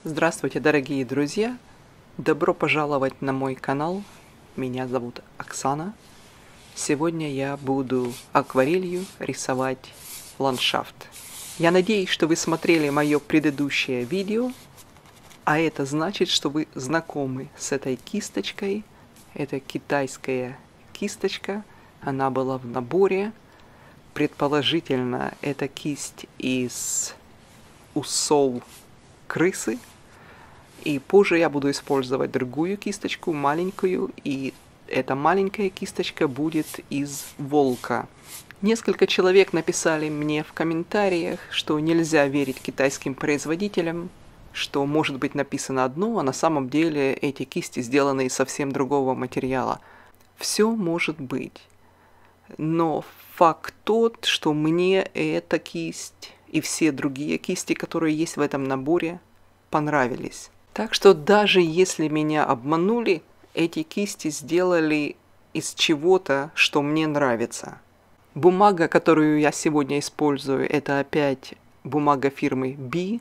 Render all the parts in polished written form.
Здравствуйте, дорогие друзья! Добро пожаловать на мой канал. Меня зовут Оксана. Сегодня я буду акварелью рисовать ландшафт. Я надеюсь, что вы смотрели мое предыдущее видео, а это значит, что вы знакомы с этой кисточкой. Это китайская кисточка, она была в наборе. Предположительно, это кисть из усов крысы. И позже я буду использовать другую кисточку, маленькую, и эта маленькая кисточка будет из волка. Несколько человек написали мне в комментариях, что нельзя верить китайским производителям, что может быть написано одно, а на самом деле эти кисти сделаны из совсем другого материала. Все может быть. Но факт тот, что мне эта кисть и все другие кисти, которые есть в этом наборе, понравились. Так что даже если меня обманули, эти кисти сделали из чего-то, что мне нравится. Бумага, которую я сегодня использую, это опять бумага фирмы B.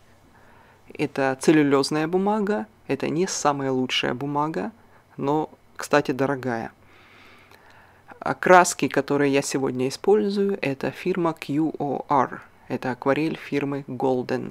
Это целлюлозная бумага. Это не самая лучшая бумага, но, кстати, дорогая. А краски, которые я сегодня использую, это фирма QOR. Это акварель фирмы Golden.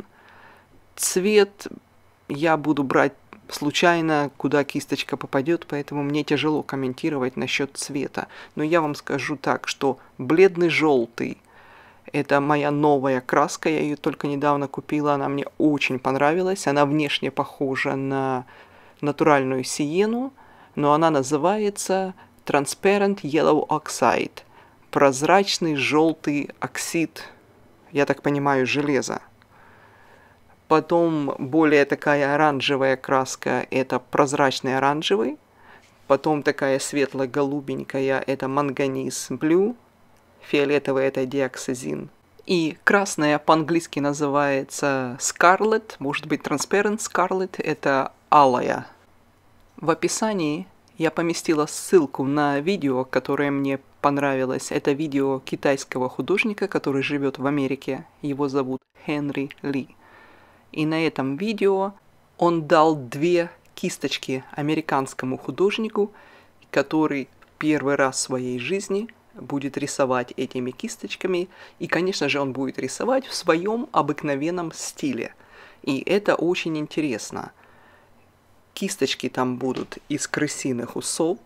Цвет я буду брать случайно, куда кисточка попадет, поэтому мне тяжело комментировать насчет цвета. Но я вам скажу так, что бледный желтый — это моя новая краска, я ее только недавно купила, она мне очень понравилась. Она внешне похожа на натуральную сиену, но она называется Transparent Yellow Oxide. Прозрачный желтый оксид, я так понимаю, железа. Потом более такая оранжевая краска – это прозрачный оранжевый. Потом такая светло-голубенькая – это манганез блю. Фиолетовый – это диоксазин. И красная по-английски называется scarlet, может быть transparent scarlet – это алая. В описании я поместила ссылку на видео, которое мне понравилось. Это видео китайского художника, который живет в Америке. Его зовут Хенри Ли. И на этом видео он дал 2 кисточки американскому художнику, который первый раз в своей жизни будет рисовать этими кисточками. И, конечно же, он будет рисовать в своем обыкновенном стиле. И это очень интересно. Кисточки там будут из крысиных усов,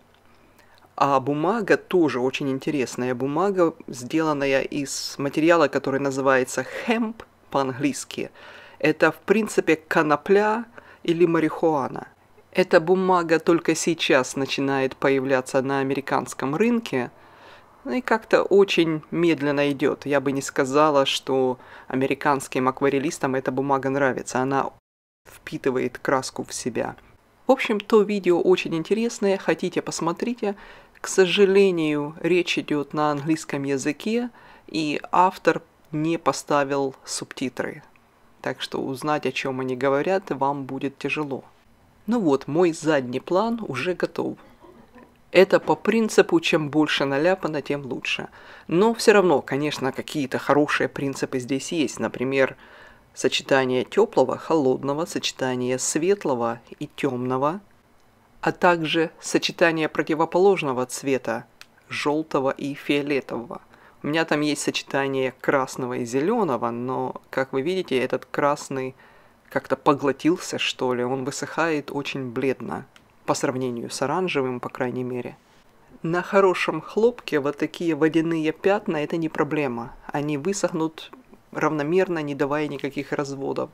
а бумага тоже очень интересная. Бумага, сделанная из материала, который называется hemp по-английски. Это, в принципе, конопля или марихуана. Эта бумага только сейчас начинает появляться на американском рынке, и как-то очень медленно идет. Я бы не сказала, что американским акварелистам эта бумага нравится. Она впитывает краску в себя. В общем, то видео очень интересное. Хотите, посмотрите. К сожалению, речь идет на английском языке, и автор не поставил субтитры. Так что узнать, о чем они говорят, вам будет тяжело. Ну вот, мой задний план уже готов. Это по принципу, чем больше наляпано, тем лучше. Но все равно, конечно, какие-то хорошие принципы здесь есть. Например, сочетание теплого, холодного, сочетание светлого и темного, а также сочетание противоположного цвета, желтого и фиолетового. У меня там есть сочетание красного и зеленого, но, как вы видите, этот красный как-то поглотился, что ли. Он высыхает очень бледно, по сравнению с оранжевым, по крайней мере. На хорошем хлопке вот такие водяные пятна – это не проблема. Они высохнут равномерно, не давая никаких разводов.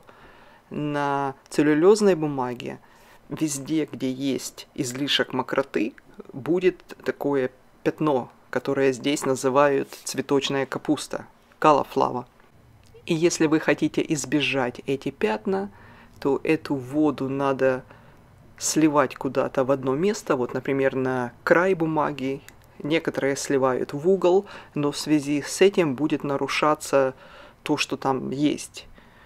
На целлюлозной бумаге, везде, где есть излишек мокроты, будет такое пятно, которое здесь называют цветочная капуста, cauliflower. И если вы хотите избежать эти пятна, то эту воду надо сливать куда-то в одно место, вот, например, на край бумаги. Некоторые сливают в угол, но в связи с этим будет нарушаться то, что там есть.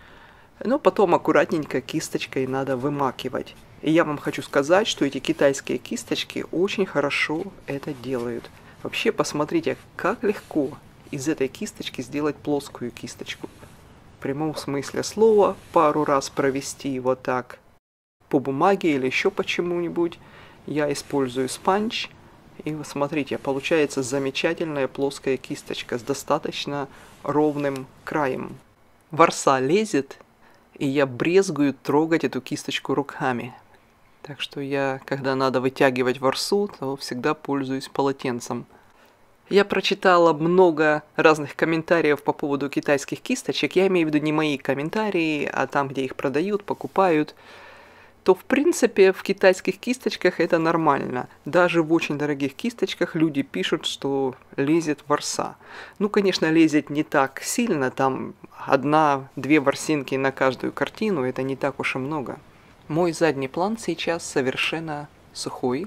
Но потом аккуратненько кисточкой надо вымакивать. И я вам хочу сказать, что эти китайские кисточки очень хорошо это делают. Вообще, посмотрите, как легко из этой кисточки сделать плоскую кисточку. прямом смысле слова пару раз провести вот так по бумаге или еще почему-нибудь, я использую спанч. И вы смотрите, получается замечательная плоская кисточка с достаточно ровным краем. Ворса лезет, и я брезгую трогать эту кисточку руками. Так что я, когда надо вытягивать ворсу, то всегда пользуюсь полотенцем. Я прочитала много разных комментариев по поводу китайских кисточек. Я имею в виду не мои комментарии, а там, где их продают, покупают. То в принципе в китайских кисточках это нормально. Даже в очень дорогих кисточках люди пишут, что лезет ворса. Ну, конечно, лезет не так сильно, там 1-2 ворсинки на каждую картину, это не так уж и много. Мой задний план сейчас совершенно сухой.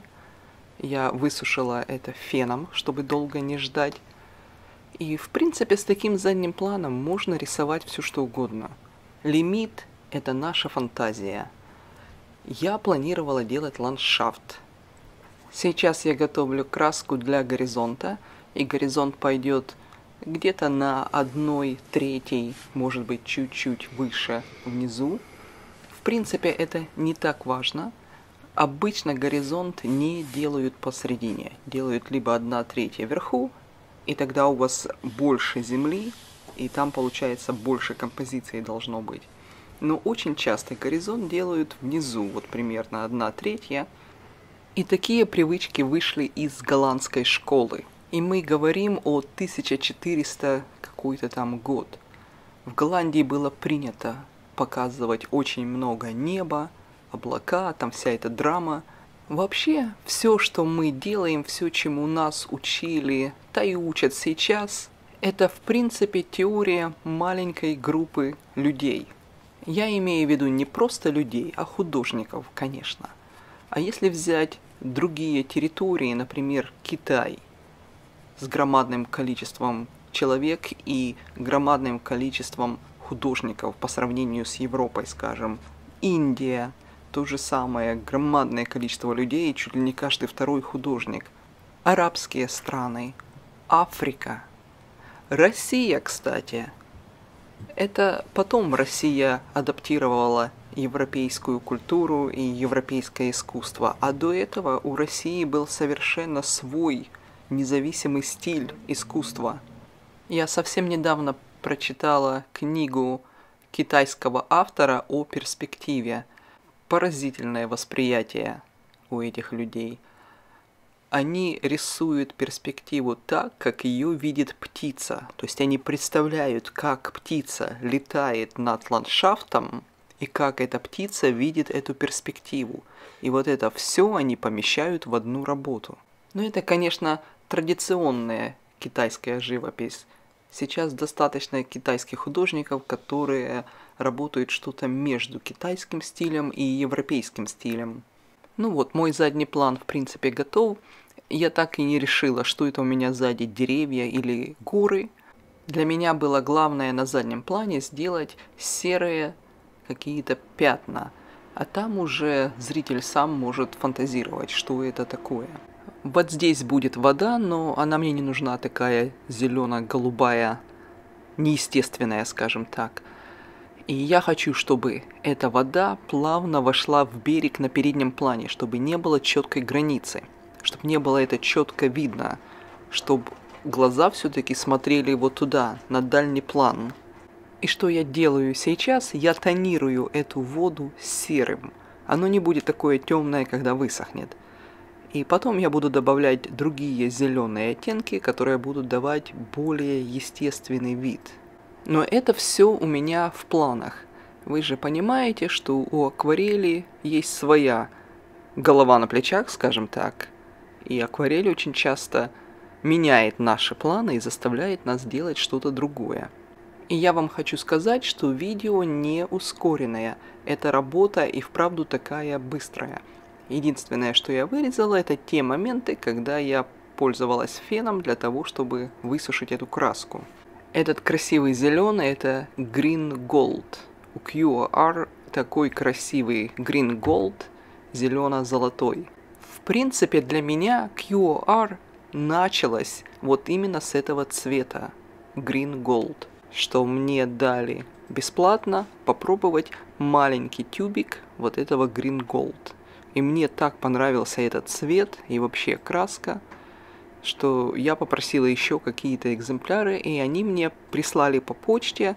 Я высушила это феном, чтобы долго не ждать. И в принципе с таким задним планом можно рисовать все что угодно. Лимит — это наша фантазия. Я планировала делать ландшафт. Сейчас я готовлю краску для горизонта, и горизонт пойдет где-то на 1/3, может быть чуть-чуть выше внизу. В принципе, это не так важно. Обычно горизонт не делают посередине, делают либо 1/3 вверху, и тогда у вас больше земли, и там получается больше композиции должно быть. Но очень часто горизонт делают внизу, вот примерно 1/3. И такие привычки вышли из голландской школы. И мы говорим о 1400 какой-то там год. В Голландии было принято показывать очень много неба, облака, там вся эта драма. Вообще, все, что мы делаем, все, чему нас учили, да и учат сейчас, это в принципе теория маленькой группы людей. Я имею в виду не просто людей, а художников, конечно. А если взять другие территории, например, Китай, с громадным количеством человек и громадным количеством художников по сравнению с Европой, скажем, Индия, то же самое, громадное количество людей, чуть ли не каждый второй художник, арабские страны, Африка, Россия, кстати. Это потом Россия адаптировала европейскую культуру и европейское искусство, а до этого у России был совершенно свой независимый стиль искусства. Я совсем недавно прочитала книгу китайского автора о перспективе. Поразительное восприятие у этих людей. Они рисуют перспективу так, как ее видит птица. То есть они представляют, как птица летает над ландшафтом и как эта птица видит эту перспективу. И вот это все они помещают в одну работу. Но это, конечно, традиционная китайская живопись. Сейчас достаточно китайских художников, которые работают что-то между китайским стилем и европейским стилем. Ну вот, мой задний план в принципе готов. Я так и не решила, что это у меня сзади, деревья или горы. Для меня было главное на заднем плане сделать серые какие-то пятна. А там уже зритель сам может фантазировать, что это такое. Вот здесь будет вода, но она мне не нужна такая зелено-голубая, неестественная, скажем так. И я хочу, чтобы эта вода плавно вошла в берег на переднем плане, чтобы не было четкой границы, чтобы не было это четко видно, чтобы глаза все-таки смотрели вот туда, на дальний план. И что я делаю сейчас? Я тонирую эту воду серым. Оно не будет такое темное, когда высохнет. И потом я буду добавлять другие зеленые оттенки, которые будут давать более естественный вид. Но это все у меня в планах. Вы же понимаете, что у акварели есть своя голова на плечах, скажем так. И акварель очень часто меняет наши планы и заставляет нас делать что-то другое. И я вам хочу сказать, что видео не ускоренное. Эта работа и вправду такая быстрая. Единственное, что я вырезала, это те моменты, когда я пользовалась феном для того, чтобы высушить эту краску. Этот красивый зеленый — это Green Gold. У QR такой красивый Green Gold, зелено-золотой. В принципе, для меня QR началось вот именно с этого цвета, Green Gold. что мне дали бесплатно попробовать маленький тюбик вот этого Green Gold. И мне так понравился этот цвет и вообще краска, что я попросила еще какие-то экземпляры, и они мне прислали по почте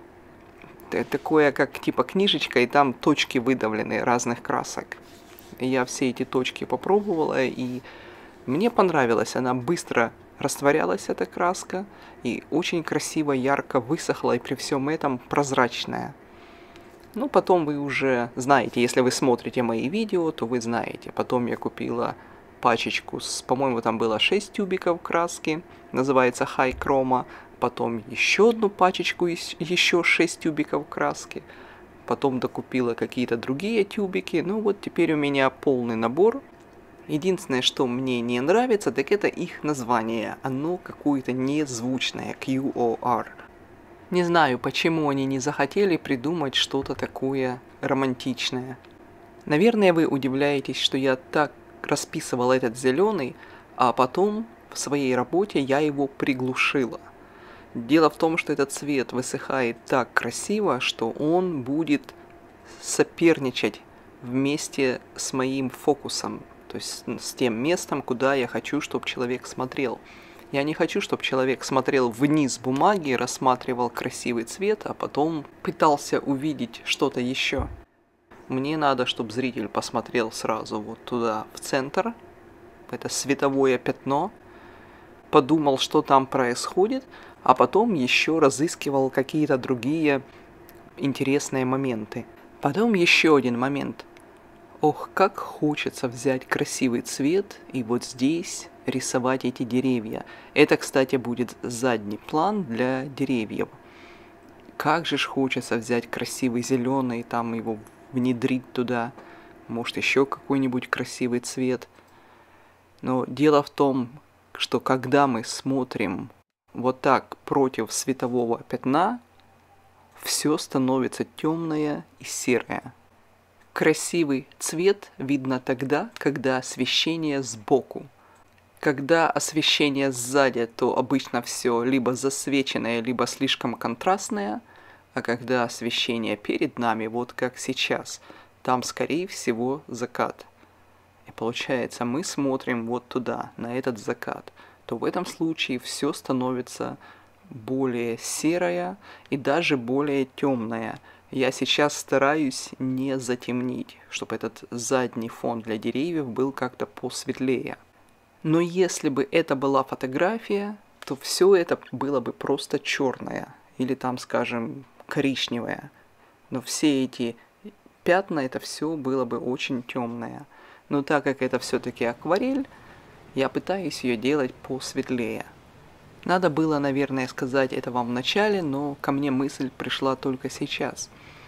такое, как типа книжечка, и там точки выдавлены разных красок. И я все эти точки попробовала, и мне понравилось. Она быстро растворялась, эта краска, и очень красиво, ярко высохла, и при всем этом прозрачная. Ну, потом вы уже знаете, если вы смотрите мои видео, то вы знаете. Потом я купила пачечку с, по-моему, там было 6 тюбиков краски, называется High Chroma. Потом еще одну пачечку, еще 6 тюбиков краски. Потом докупила какие-то другие тюбики. Ну вот теперь у меня полный набор. Единственное, что мне не нравится, так это их название. Оно какое-то незвучное, QOR. Не знаю, почему они не захотели придумать что-то такое романтичное. Наверное, вы удивляетесь, что я так расписывал этот зеленый, а потом в своей работе я его приглушила. Дело в том, что этот цвет высыхает так красиво, что он будет соперничать вместе с моим фокусом, то есть с тем местом, куда я хочу, чтобы человек смотрел. Я не хочу, чтобы человек смотрел вниз бумаги, рассматривал красивый цвет, а потом пытался увидеть что-то еще. Мне надо, чтобы зритель посмотрел сразу вот туда, в центр, в это световое пятно, подумал, что там происходит, а потом еще разыскивал какие-то другие интересные моменты. Потом еще один момент. Ох, как хочется взять красивый цвет и вот здесь рисовать эти деревья. Это, кстати, будет задний план для деревьев. Как же ж хочется взять красивый зеленый, там его внедрить туда. Может, еще какой-нибудь красивый цвет. Но дело в том, что когда мы смотрим вот так против светового пятна, все становится темное и серое. Красивый цвет видно тогда, когда освещение сбоку. Когда освещение сзади, то обычно все либо засвеченное, либо слишком контрастное, а когда освещение перед нами, вот как сейчас, там скорее всего закат. И получается, мы смотрим вот туда, на этот закат, то в этом случае все становится более серое и даже более темное. Я сейчас стараюсь не затемнить, чтобы этот задний фон для деревьев был как-то посветлее. Но если бы это была фотография, то все это было бы просто черное, или там, скажем, коричневое. Но все эти пятна, это все было бы очень темное. Но так как это все-таки акварель, я пытаюсь ее делать посветлее. Надо было, наверное, сказать это вам в начале, но ко мне мысль пришла только сейчас.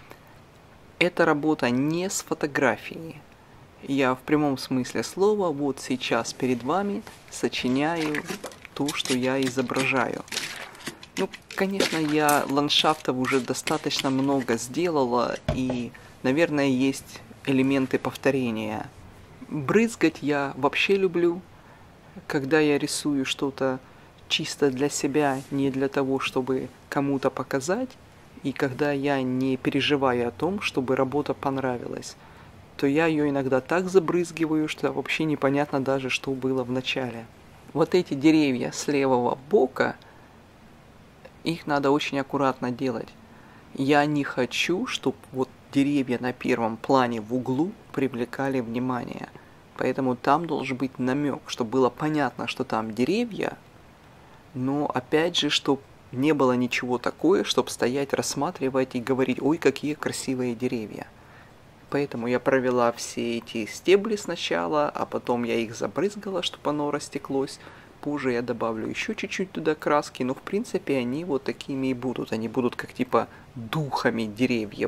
Эта работа не с фотографией. Я в прямом смысле слова вот сейчас перед вами сочиняю то, что я изображаю. Ну, конечно, я ландшафтов уже достаточно много сделала, и, наверное, есть элементы повторения. Брызгать я вообще люблю, когда я рисую что-то чисто для себя, не для того, чтобы кому-то показать, и когда я не переживаю о том, чтобы работа понравилась, то я ее иногда так забрызгиваю, что вообще непонятно даже, что было в начале. Вот эти деревья с левого бока, их надо очень аккуратно делать. Я не хочу, чтобы вот деревья на первом плане в углу привлекали внимание. Поэтому там должен быть намек, чтобы было понятно, что там деревья, но опять же, чтобы не было ничего такое, чтобы стоять, рассматривать и говорить: ой, какие красивые деревья. Поэтому я провела все эти стебли сначала, а потом я их забрызгала, чтобы оно растеклось. Позже я добавлю еще чуть-чуть туда краски, но в принципе они вот такими и будут. Они будут как типа духами деревьев.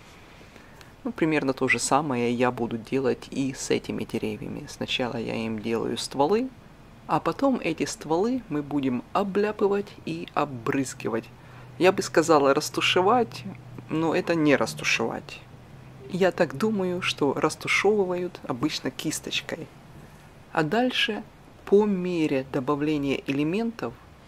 Ну, примерно то же самое я буду делать и с этими деревьями. Сначала я им делаю стволы, а потом эти стволы мы будем обляпывать и обрызгивать. Я бы сказала растушевать, но это не растушевать. Я так думаю, что растушевывают обычно кисточкой. А дальше, по мере добавления элементов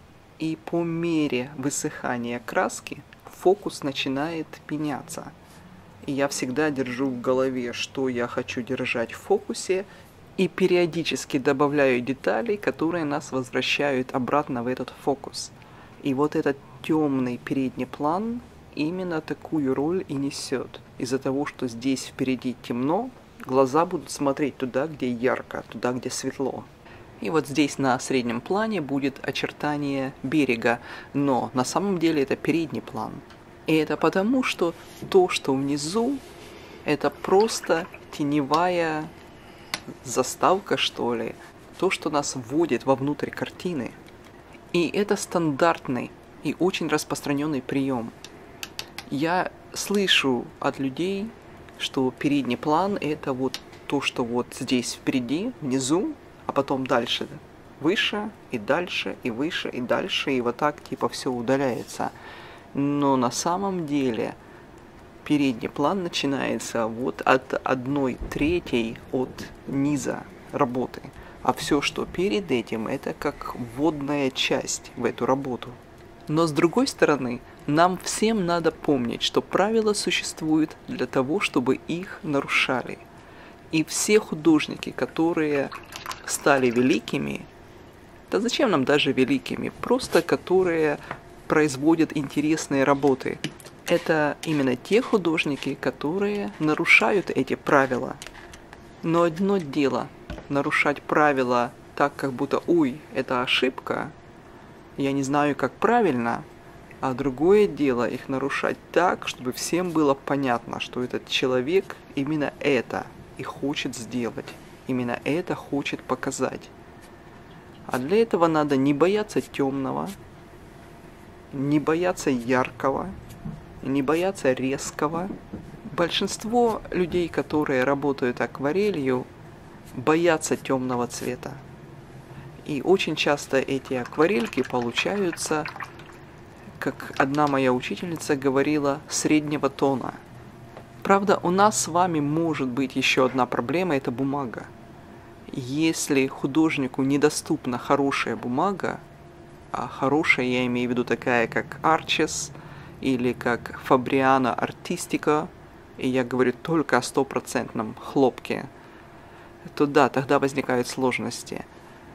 И по мере высыхания краски фокус начинает меняться. И я всегда держу в голове, что я хочу держать в фокусе, и периодически добавляю детали, которые нас возвращают обратно в этот фокус. И вот этот темный передний план именно такую роль и несет. Из-за того, что здесь впереди темно, глаза будут смотреть туда, где ярко, туда, где светло. И вот здесь на среднем плане будет очертание берега, но на самом деле это передний план. И это потому, что то, что внизу, это просто теневая заставка, что ли, то, что нас вводит вовнутрь картины. И это стандартный и очень распространенный прием. Я слышу от людей, что передний план это вот то, что вот здесь впереди, внизу, а потом дальше, выше и дальше, и выше, и дальше, и вот так типа все удаляется. Но на самом деле передний план начинается вот от 1/3 от низа работы. А все, что перед этим, это как вводная часть в эту работу. Но с другой стороны, нам всем надо помнить, что правила существуют для того, чтобы их нарушали. И все художники, которые стали великими, да зачем нам даже великими, просто которые производят интересные работы, это именно те художники, которые нарушают эти правила. Но одно дело нарушать правила так, как будто «Ой, это ошибка, я не знаю, как правильно», а другое дело их нарушать так, чтобы всем было понятно, что этот человек именно это и хочет сделать, именно это хочет показать. А для этого надо не бояться темного, не бояться яркого, не бояться резкого. Большинство людей, которые работают акварелью, боятся темного цвета. И очень часто эти акварельки получаются, как одна моя учительница говорила, среднего тона. Правда, у нас с вами может быть еще одна проблема – это бумага. Если художнику недоступна хорошая бумага, а хорошая я имею в виду такая, как Arches или как Fabriano Artistica, и я говорю только о 100% хлопке, то да, тогда возникают сложности.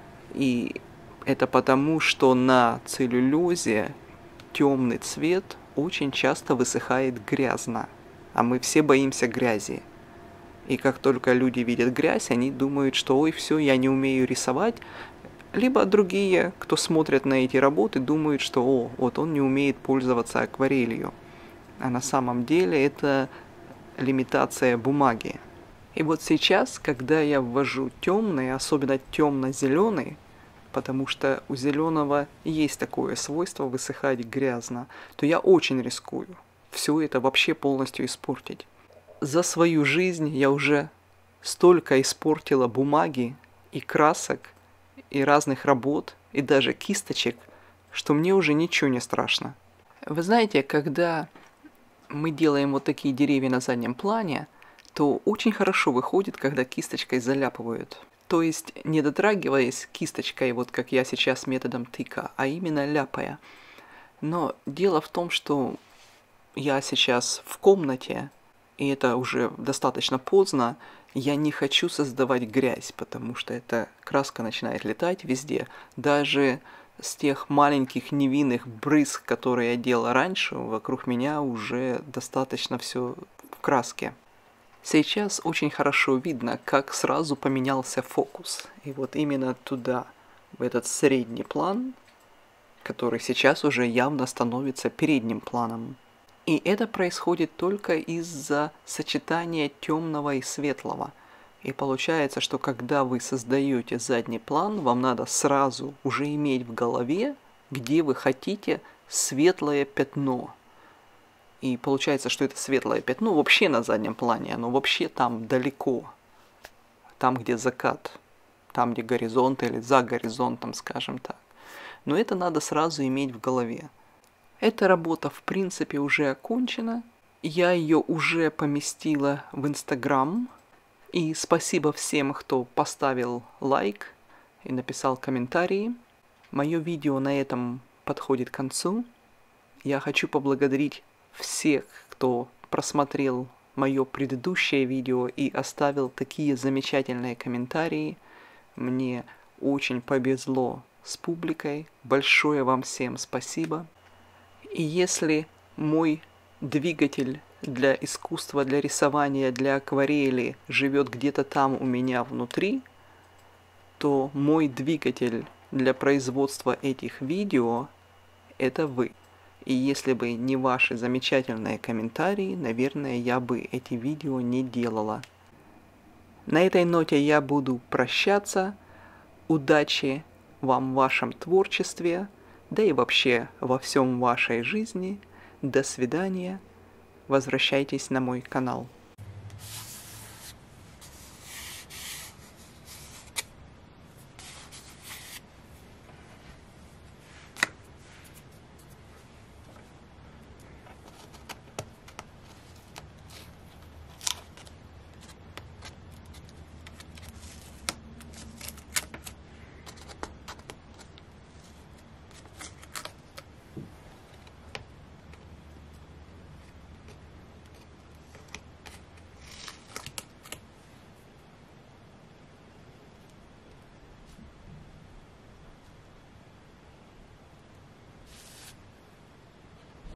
И это потому, что на целлюлозе темный цвет очень часто высыхает грязно, а мы все боимся грязи. И как только люди видят грязь, они думают, что ой, все, я не умею рисовать. Либо другие, кто смотрят на эти работы, думают, что о, вот он не умеет пользоваться акварелью. А на самом деле это лимитация бумаги. И вот сейчас, когда я ввожу темный, особенно темно-зеленый, потому что у зеленого есть такое свойство высыхать грязно, то я очень рискую все это вообще полностью испортить. За свою жизнь я уже столько испортила бумаги и красок, и разных работ, и даже кисточек, что мне уже ничего не страшно. Вы знаете, когда мы делаем вот такие деревья на заднем плане, то очень хорошо выходит, когда кисточкой заляпывают. То есть не дотрагиваясь кисточкой, вот как я сейчас методом тыка, а именно ляпая. Но дело в том, что я сейчас в комнате, и это уже достаточно поздно, я не хочу создавать грязь, потому что эта краска начинает летать везде. Даже с тех маленьких невинных брызг, которые я делал раньше, вокруг меня уже достаточно все в краске. Сейчас очень хорошо видно, как сразу поменялся фокус. И вот именно туда, в этот средний план, который сейчас уже явно становится передним планом. И это происходит только из-за сочетания темного и светлого. И получается, что когда вы создаете задний план, вам надо сразу уже иметь в голове, где вы хотите светлое пятно. И получается, что это светлое пятно вообще на заднем плане, оно вообще там далеко. Там, где закат, там, где горизонт или за горизонтом, скажем так. Но это надо сразу иметь в голове. Эта работа, в принципе, уже окончена. Я ее уже поместила в Инстаграм. И спасибо всем, кто поставил лайк и написал комментарии. Мое видео на этом подходит к концу. Я хочу поблагодарить всех, кто просмотрел мое предыдущее видео и оставил такие замечательные комментарии. Мне очень повезло с публикой. Большое вам всем спасибо. И если мой двигатель для искусства, для рисования, для акварели живет где-то там у меня внутри, то мой двигатель для производства этих видео – это вы. И если бы не ваши замечательные комментарии, наверное, я бы эти видео не делала. На этой ноте я буду прощаться. Удачи вам в вашем творчестве, да и вообще во всем вашей жизни. До свидания. Возвращайтесь на мой канал.